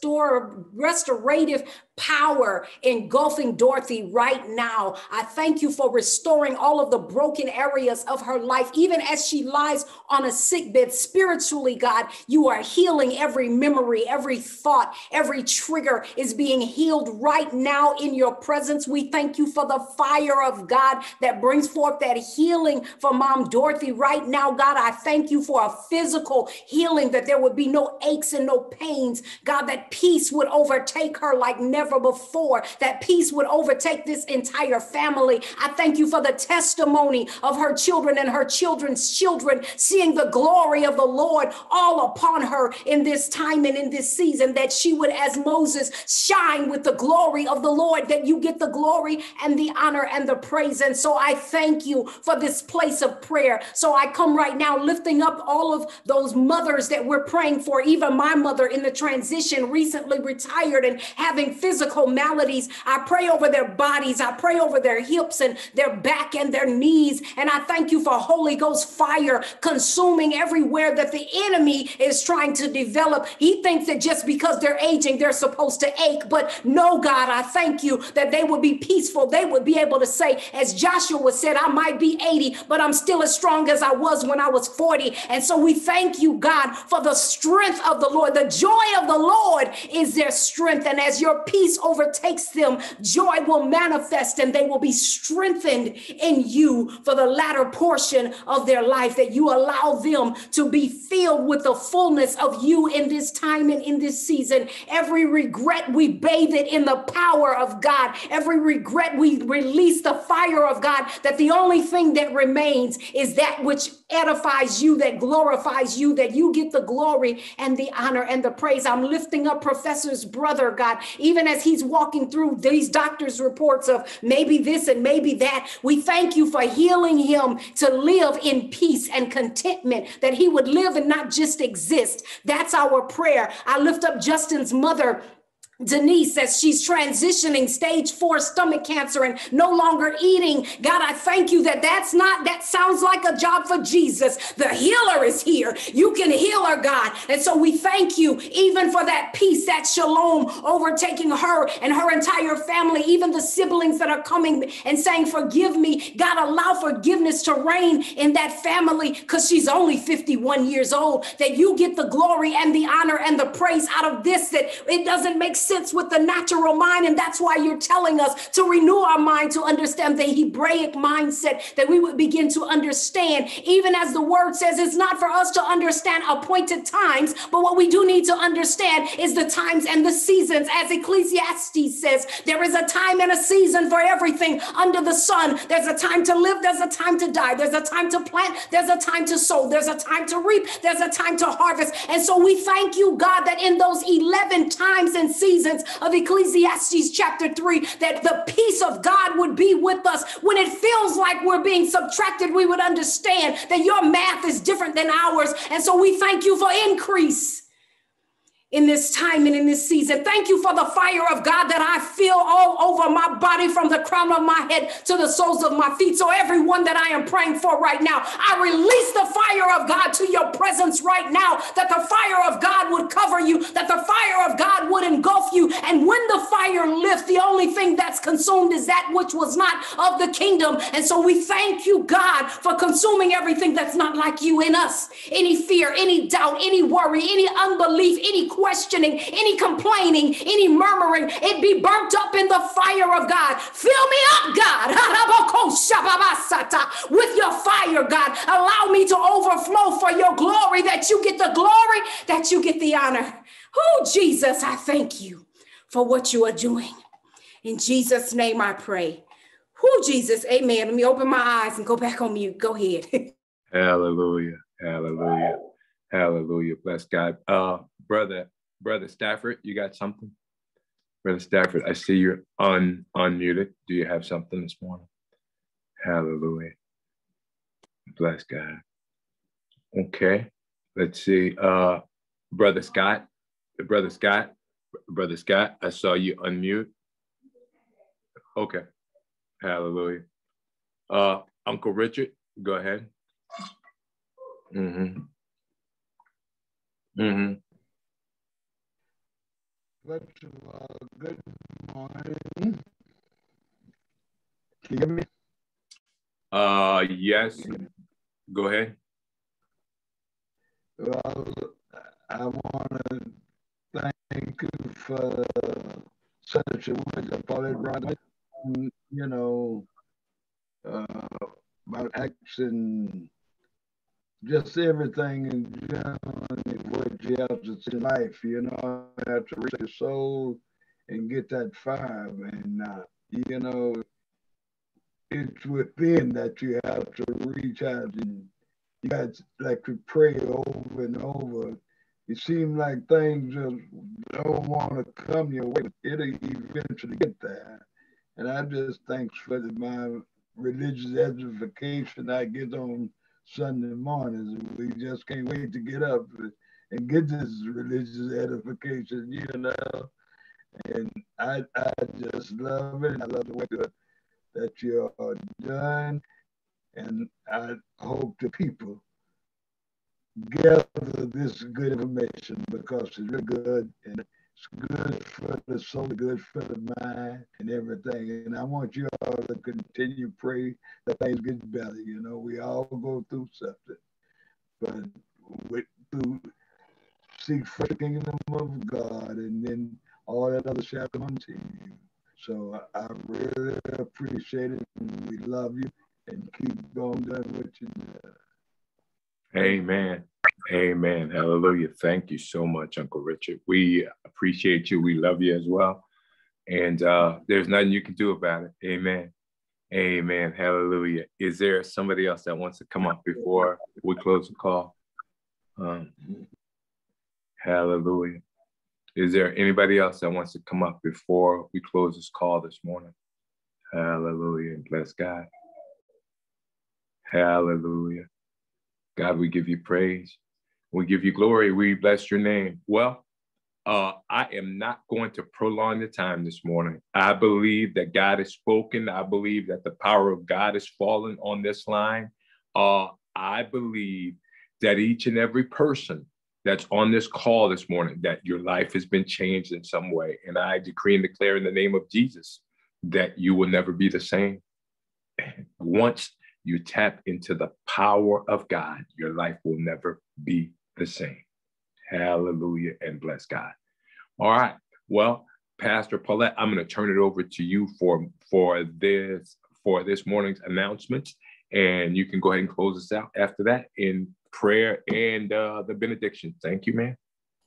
restorative power engulfing Dorothy right now. I thank you for restoring all of the broken areas of her life, even as she lies on a sickbed. Spiritually, God, you are healing every memory, every thought, every trigger is being healed right now in your presence. We thank you for the fire of God that brings forth that healing for Mom Dorothy right now. God, I thank you for a physical healing, that there would be no aches and no pains. God, that peace would overtake her like never before. That peace would overtake this entire family. I thank you for the testimony of her children and her children's children, seeing the glory of the Lord all upon her in this time and in this season, that she would, as Moses, shine with the glory of the Lord, that you get the glory and the honor and the praise. And so I thank you for this place of prayer. So I come right now lifting up all of those mothers that we're praying for, even my mother in the transition, recently retired and having physical maladies. I pray over their bodies. I pray over their hips and their back and their knees. And I thank you for Holy Ghost fire consuming everywhere that the enemy is trying to develop. He thinks that just because they're aging, they're supposed to ache. But no, God, I thank you that they would be peaceful. They would be able to say, as Joshua said, I might be 80, but I'm still as strong as I was when I was 40. And so we thank you, God, for the strength of the Lord. The joy of the Lord is their strength. And as your peace overtakes them, joy will manifest and they will be strengthened in you for the latter portion of their life, that you allow them to be filled with the fullness of you in this time and in this season. Every regret, we bathe it in the power of God. Every regret, we release the fire of God, that the only thing that remains is that which edifies you, that glorifies you, that you get the glory and the honor and the praise. I'm lifting up Professor's brother, God, even as he's walking through these doctor's reports of maybe this and maybe that. We thank you for healing him to live in peace and contentment, that he would live and not just exist. That's our prayer. I lift up Justin's mother, Denise, as she's transitioning stage 4 stomach cancer and no longer eating. God, I thank you that that sounds like a job for Jesus. The healer is here. You can heal her, God. And so we thank you even for that peace, that shalom overtaking her and her entire family, even the siblings that are coming and saying, forgive me. God, allow forgiveness to reign in that family, because she's only 51 years old, that you get the glory and the honor and the praise out of this, that it doesn't make sense with the natural mind. And that's why you're telling us to renew our mind, to understand the Hebraic mindset, that we would begin to understand, even as the word says, it's not for us to understand appointed times, but what we do need to understand is the times and the seasons. As Ecclesiastes says, there is a time and a season for everything under the sun. There's a time to live, there's a time to die, there's a time to plant, there's a time to sow, there's a time to reap, there's a time to harvest. And so we thank you, God, that in those 11 times and seasons of Ecclesiastes chapter 3, that the peace of God would be with us. When it feels like we're being subtracted, we would understand that your math is different than ours. And so we thank you for increase in this time and in this season. Thank you for the fire of God that I feel all over my body, from the crown of my head to the soles of my feet. So everyone that I am praying for right now, I release the fire of God to your presence right now, that the fire of God would cover you, that the fire of God would engulf you. And when the fire lifts, the only thing that's consumed is that which was not of the kingdom. And so we thank you, God, for consuming everything that's not like you in us. Any fear, any doubt, any worry, any unbelief, any questioning, any complaining, any murmuring, it be burnt up in the fire of God. Fill me up, God, with your fire, God. Allow me to overflow for your glory, that you get the glory, that you get the honor. Oh, Jesus, I thank you for what you are doing. In Jesus' name I pray. Oh, Jesus, amen. Let me open my eyes and go back on mute. Go ahead. Hallelujah, hallelujah, hallelujah. Bless God. Brother Stafford, you got something? Brother Stafford, I see you're unmuted. Do you have something this morning? Hallelujah. Bless God. Okay, let's see. Brother Scott, I saw you unmute. Okay, hallelujah. Uncle Richard, go ahead. Mm-hmm. Mm-hmm. First of all, good morning. Can you hear me? Yes. Go ahead. Well, I want to thank you for such a wonderful Paulette, you know, about action, just everything in general, what you have to see in life, you know, you have to reach your soul and get that fire, and you know, it's within that you have to reach out, and you got like to pray over and over. It seems like things just don't want to come your way. It'll eventually get there. And I just thanks for my religious edification I get on Sunday mornings. We just can't wait to get up and get this religious edification, you know. And I just love it. I love the way that you are done. And I hope the people gather this good information because it's really good and it's good for the soul, good for the mind and everything. And I want you all to continue to pray that things get better. You know, we all go through something, but to seek first the kingdom of God, and then all that other shall come unto you. So I really appreciate it. And we love you, and keep on doing what you do. Amen. Amen. Hallelujah. Thank you so much, Uncle Richard. We appreciate you. We love you as well. And there's nothing you can do about it. Amen. Amen. Hallelujah. Is there somebody else that wants to come up before we close the call? Hallelujah. Is there anybody else that wants to come up before we close this call this morning? Hallelujah. Bless God. Hallelujah. God, we give you praise. We give you glory. We bless your name. Well, I am not going to prolong the time this morning. I believe that God has spoken. I believe that the power of God is falling on this line. I believe that each and every person that's on this call this morning, that your life has been changed in some way. And I decree and declare in the name of Jesus that you will never be the same. Once you tap into the power of God, your life will never be the same. Hallelujah, and bless God. All right. Well, Pastor Paulette, I'm going to turn it over to you for this morning's announcements, and you can go ahead and close us out after that in prayer and the benediction. Thank you, man.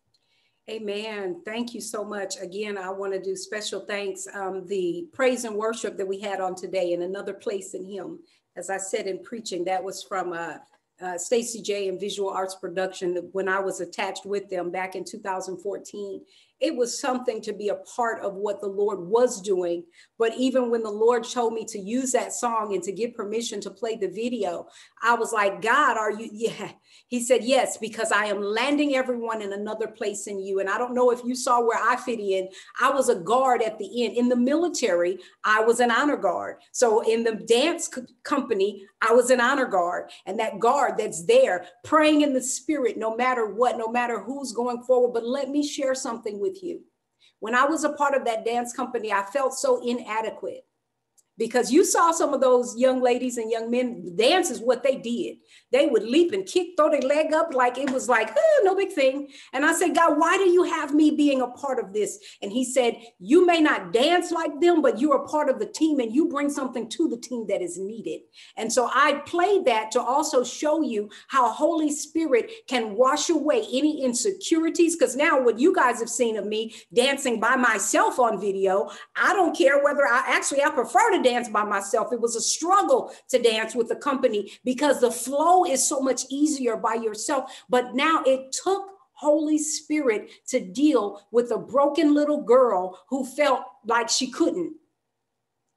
Amen. Thank you so much. Again, I want to do special thanks. The praise and worship that we had on today, in Another Place in Him. As I said in preaching, that was from Stacy J and Visual Arts Production when I was attached with them back in 2014. It was something to be a part of what the Lord was doing. But even when the Lord told me to use that song and to give permission to play the video, I was like, God, are you? Yeah. He said, yes, because I am landing everyone in another place in you. And I don't know if you saw where I fit in. I was a guard at the end. In the military, I was an honor guard. So in the dance company, I was an honor guard. And that guard that's there praying in the spirit, no matter what, no matter who's going forward. But let me share something with you. When I was a part of that dance company, I felt so inadequate. Because you saw some of those young ladies and young men, dance is what they did. They would leap and kick, throw their leg up like it was like, no big thing. And I said, God, why do you have me being a part of this? And he said, you may not dance like them, but you're a part of the team and you bring something to the team that is needed. And so I played that to also show you how Holy Spirit can wash away any insecurities. Because now what you guys have seen of me dancing by myself on video, I don't care whether I prefer to dance by myself. It was a struggle to dance with the company because the flow is so much easier by yourself. But now it took Holy Spirit to deal with a broken little girl who felt like she couldn't.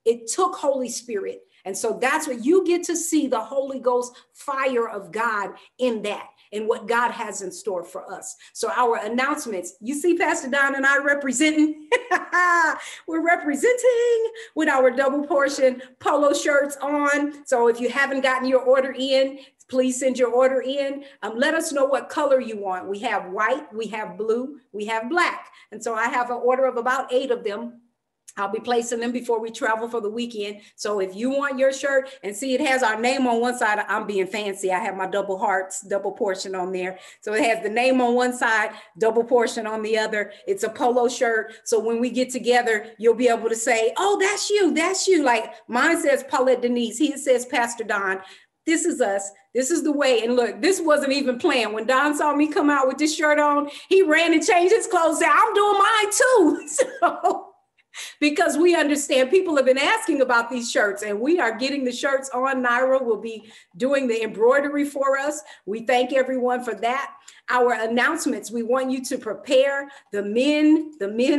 It took Holy Spirit. And so that's what you get to see, the Holy Ghost fire of God in that, and what God has in store for us. So our announcements, you see Pastor Don and I representing, we're representing with our double portion polo shirts on. So if you haven't gotten your order in, please send your order in. Let us know what color you want. We have white, we have blue, we have black. And so I have an order of about 8 of them. I'll be placing them before we travel for the weekend. So if you want your shirt, and see, it has our name on one side. I'm being fancy. I have my double hearts, double portion on there. So it has the name on one side, double portion on the other. It's a polo shirt. So when we get together, you'll be able to say, oh, that's you, that's you. Like mine says Paulette Denise. He says Pastor Don. This is us. This is the way. And look, this wasn't even planned. When Don saw me come out with this shirt on, he ran and changed his clothes. Said, I'm doing mine too. So, because we understand people have been asking about these shirts, and we are getting the shirts on. Naira will be doing the embroidery for us. We thank everyone for that. Our announcements, we want you to prepare the men,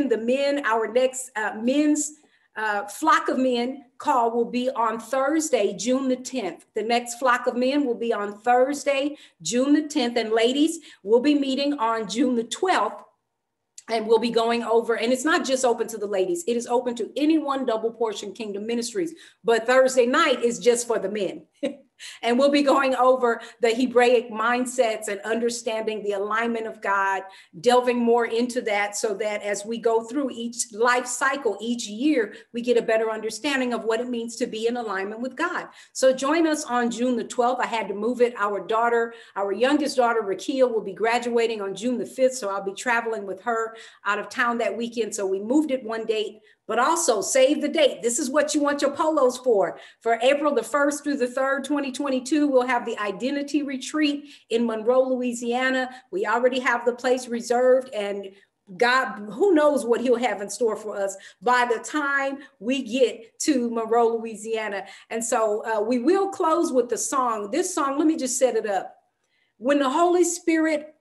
our next men's Flock of Men call will be on Thursday, June the 10th. The next Flock of Men will be on Thursday, June the 10th. And ladies, we'll be meeting on June the 12th. And we'll be going over, and it's not just open to the ladies. It is open to anyone, Double Portion Kingdom Ministries. But Thursday night is just for the men. And we'll be going over the Hebraic mindsets and understanding the alignment of God, delving more into that so that as we go through each life cycle, each year, we get a better understanding of what it means to be in alignment with God. So join us on June the 12th. I had to move it. Our youngest daughter, Rakia, will be graduating on June the 5th. So I'll be traveling with her out of town that weekend. So we moved it one date. But also save the date. This is what you want your polos for. For April the 1st through the 3rd, 2022, we'll have the Identity Retreat in Monroe, Louisiana. We already have the place reserved, and God, who knows what he'll have in store for us by the time we get to Monroe, Louisiana. And so we will close with the song. This song, let me just set it up. When the Holy Spirit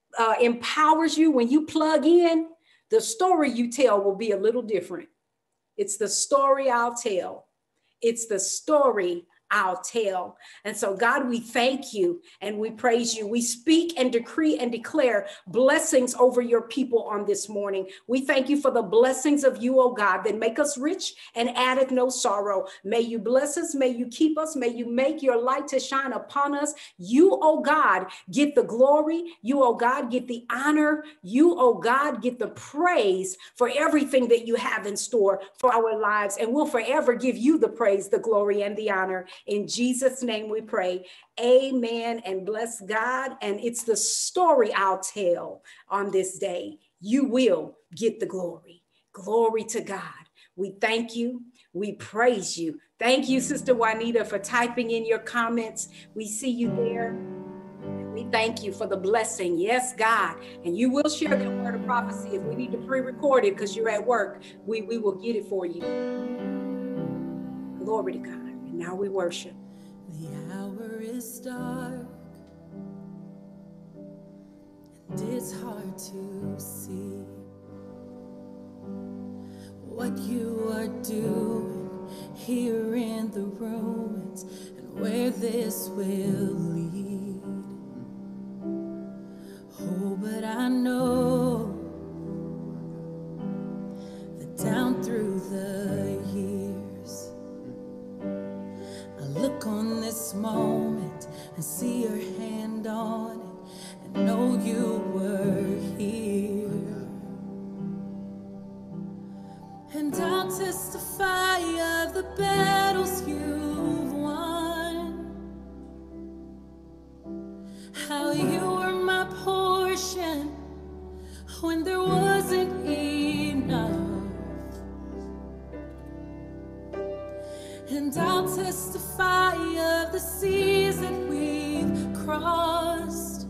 empowers you, when you plug in, the story you tell will be a little different. It's the story I'll tell. It's the story I'll tell. And so, God, we thank you and we praise you. We speak and decree and declare blessings over your people on this morning. We thank you for the blessings of you, oh God, that make us rich and addeth no sorrow. May you bless us. May you keep us. May you make your light to shine upon us. You, oh God, get the glory. You, oh God, get the honor. You, oh God, get the praise for everything that you have in store for our lives. And we'll forever give you the praise, the glory, and the honor. In Jesus' name we pray. Amen, and bless God. And it's the story I'll tell on this day. You will get the glory. Glory to God. We thank you. We praise you. Thank you, Sister Juanita, for typing in your comments. We see you there. We thank you for the blessing. Yes, God. And you will share the word of prophecy. If we need to pre-record it because you're at work, we will get it for you. Glory to God. Now we worship. The hour is dark, and it's hard to see what you are doing here in the ruins and where this will lead. Oh, but I know that down through the years, look on this moment and see your hand on it and know you were here. And I'll testify of the battles you've won, how you were my portion when there wasn't enough. And I'll testify of the seas that we've crossed,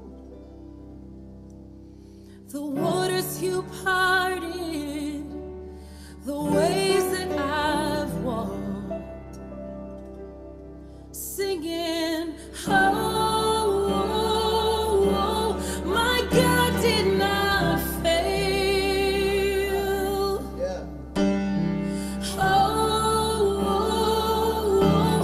the waters you parted, the ways that I've walked, singing, oh, oh, oh, my God did not fail. Yeah. Oh, Whoa.